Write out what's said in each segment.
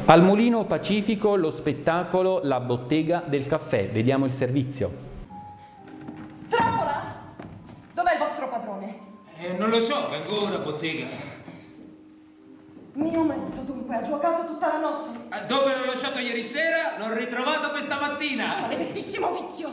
Al Mulino Pacifico lo spettacolo La bottega del caffè. Vediamo il servizio. Trappola! Dov'è il vostro padrone? Non lo so, vengo da bottega. Mio marito dunque ha giocato tutta la notte. Dove l'ho lasciato ieri sera, l'ho ritrovato questa mattina. Maledettissimo vizio!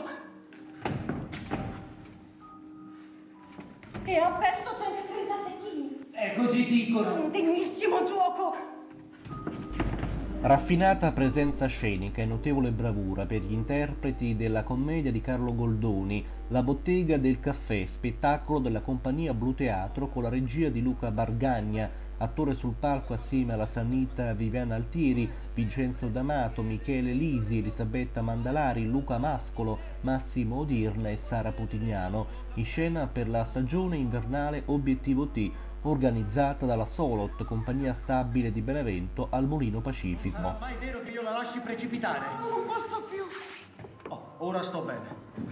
E ha perso 130 zecchini. Così dicono. Un degnissimo gioco! Raffinata presenza scenica e notevole bravura per gli interpreti della commedia di Carlo Goldoni, La bottega del caffè, spettacolo della compagnia Blu Teatro con la regia di Luca Bargagna, attore sul palco assieme alla sannita Viviana Altieri, Vincenzo D'Amato, Michele Lisi, Elisabetta Mandalari, Luca Mascolo, Massimo Odirna e Sara Putignano, in scena per la stagione invernale Obiettivo T, organizzata dalla Solot, compagnia stabile di Benevento, al Mulino Pacifico. Non sarà mai vero che io la lasci precipitare? Non posso più. Oh, ora sto bene.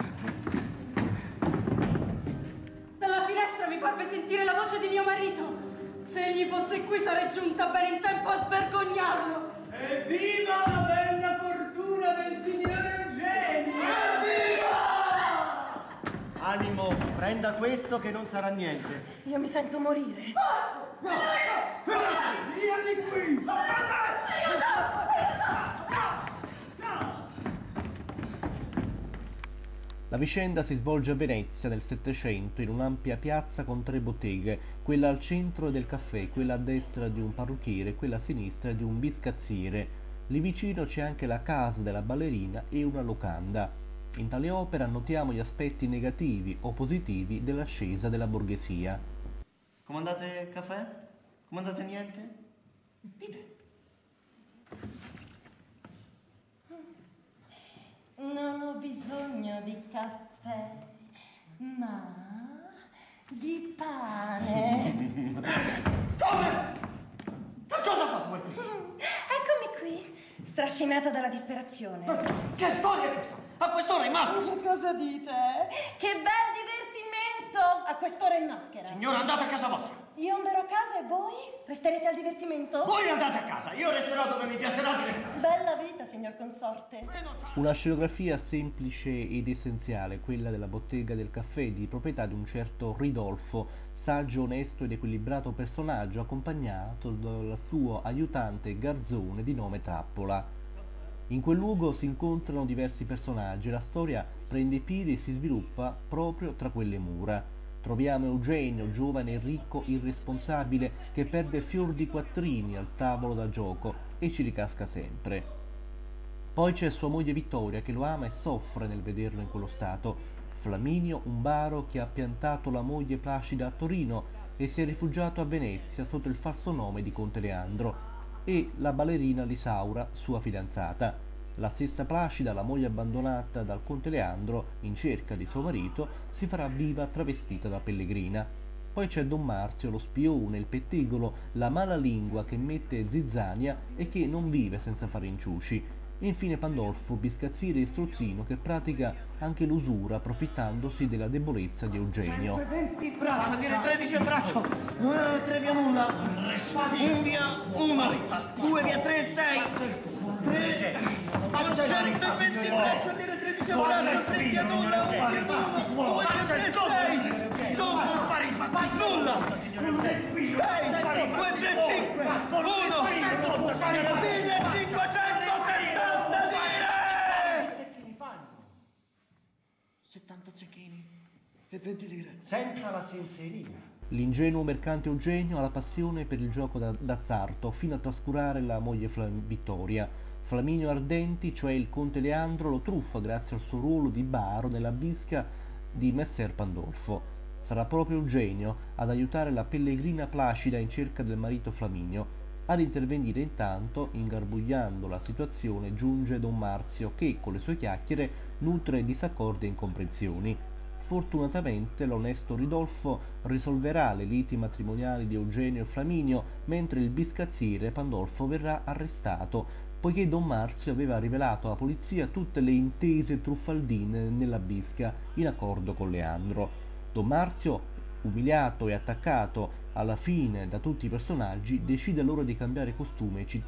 Dalla finestra mi parve sentire la voce di mio marito. Se egli fosse qui sarei giunta bene in tempo a svergognarlo. Evviva la bella fortuna del signore Eugenio! Evviva! Animo, prenda questo che non sarà niente. Io mi sento morire. Via di qui! La vicenda si svolge a Venezia nel Settecento in un'ampia piazza con 3 botteghe, quella al centro del caffè, quella a destra di un parrucchiere e quella a sinistra di un biscazziere. Lì vicino c'è anche la casa della ballerina e una locanda. In tale opera notiamo gli aspetti negativi o positivi dell'ascesa della borghesia. Comandate caffè? Comandate niente? Dite. Non ho bisogno di caffè, ma di pane. Come? Ma cosa fa voi qui? Eccomi qui, strascinata dalla disperazione. Che storia è questa? A quest'ora in maschera! Che cosa dite? Che bel divertimento! A quest'ora in maschera. Signora, andate a casa vostra! Io anderò a casa e voi? Resterete al divertimento? Voi andate a casa, io resterò dove mi piacerà di restare! Bella vita, signor consorte. Una scenografia semplice ed essenziale, quella della bottega del caffè di proprietà di un certo Ridolfo, saggio, onesto ed equilibrato personaggio accompagnato dal suo aiutante garzone di nome Trappola. In quel luogo si incontrano diversi personaggi e la storia prende piede e si sviluppa proprio tra quelle mura. Troviamo Eugenio, giovane e ricco irresponsabile, che perde fior di quattrini al tavolo da gioco e ci ricasca sempre. Poi c'è sua moglie Vittoria che lo ama e soffre nel vederlo in quello stato. Flaminio, un baro che ha piantato la moglie Placida a Torino e si è rifugiato a Venezia sotto il falso nome di Conte Leandro, e la ballerina Lisaura, sua fidanzata. La stessa Placida, la moglie abbandonata dal conte Leandro in cerca di suo marito, si farà viva travestita da pellegrina. Poi c'è Don Marzio, lo spione, il pettegolo, la malalingua che mette zizzania e che non vive senza fare inciuci. E infine Pandolfo, biscazziere e strozzino che pratica anche l'usura approfittandosi della debolezza di Eugenio. 120 braccia, dire 13 a braccio, 3 via nulla, 1 via 1, 2 via 3, 6, 3, 120 braccia, dire 13 a braccio, 3 via nulla, 1 via nulla, 2 via 3, 6, insomma, nulla, 6, 2, 3, 5, 1, 1560 lire! 70 zecchini e 20 lire. Senza la senserina. L'ingenuo mercante Eugenio ha la passione per il gioco d'azzardo fino a trascurare la moglie Vittoria. Flaminio Ardenti, cioè il conte Leandro, lo truffa grazie al suo ruolo di baro nella bisca di Messer Pandolfo. Sarà proprio Eugenio ad aiutare la pellegrina Placida in cerca del marito Flaminio. Ad intervenire intanto, ingarbugliando la situazione, giunge Don Marzio che, con le sue chiacchiere, nutre disaccordi e incomprensioni. Fortunatamente l'onesto Ridolfo risolverà le liti matrimoniali di Eugenio e Flaminio, mentre il biscazziere Pandolfo verrà arrestato, poiché Don Marzio aveva rivelato alla polizia tutte le intese truffaldine nella bisca, in accordo con Leandro. Don Marzio, umiliato e attaccato alla fine da tutti i personaggi, decide allora di cambiare costume e città,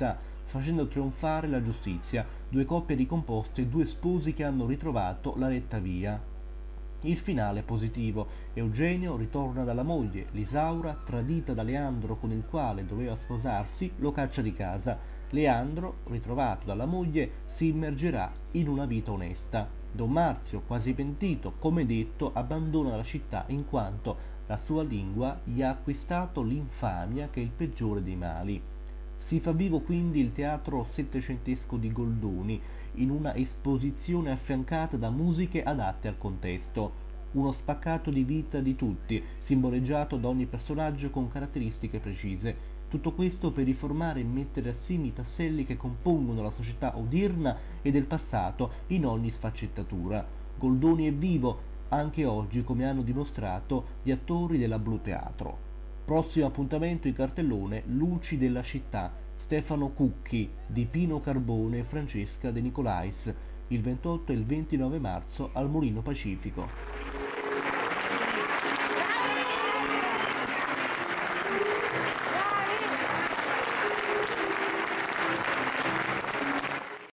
facendo trionfare la giustizia, due coppie ricomposte e due sposi che hanno ritrovato la retta via. Il finale è positivo. Eugenio ritorna dalla moglie, l'Isaura, tradita da Leandro con il quale doveva sposarsi, lo caccia di casa. Leandro, ritrovato dalla moglie, si immergerà in una vita onesta. Don Marzio, quasi pentito, come detto, abbandona la città in quanto la sua lingua gli ha acquistato l'infamia che è il peggiore dei mali. Si fa vivo quindi il teatro settecentesco di Goldoni, in una esposizione affiancata da musiche adatte al contesto. Uno spaccato di vita di tutti, simboleggiato da ogni personaggio con caratteristiche precise. Tutto questo per riformare e mettere assieme i tasselli che compongono la società odierna e del passato in ogni sfaccettatura. Goldoni è vivo anche oggi, come hanno dimostrato gli attori della Blu Teatro. Prossimo appuntamento in cartellone: Luci della città, Stefano Cucchi, di Pino Carbone e Francesca De Nicolais, il 28 e il 29 marzo al Mulino Pacifico.